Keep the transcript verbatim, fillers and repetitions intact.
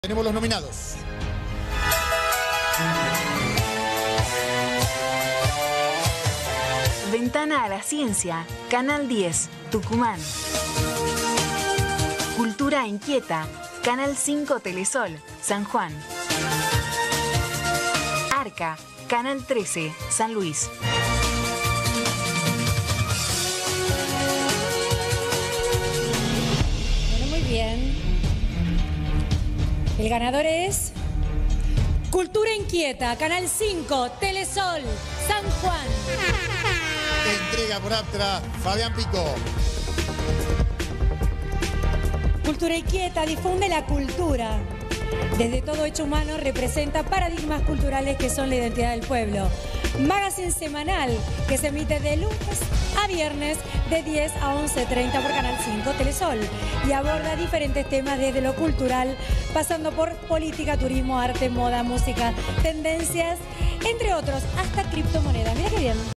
Tenemos los nominados. Ventana a la Ciencia, Canal diez, Tucumán. Cultura Inquieta, Canal cinco Telesol, San Juan. Arca, Canal trece, San Luis. Bueno, muy bien. El ganador es Cultura Inquieta, Canal cinco, Telesol, San Juan. Entrega por Aptra, Fabián Pico. Cultura Inquieta difunde la cultura. Desde todo hecho humano representa paradigmas culturales que son la identidad del pueblo. Magazine semanal que se emite de lunes a viernes de diez a once treinta por Canal cinco Telesol y aborda diferentes temas desde lo cultural, pasando por política, turismo, arte, moda, música, tendencias, entre otros, hasta criptomonedas. Mira qué bien.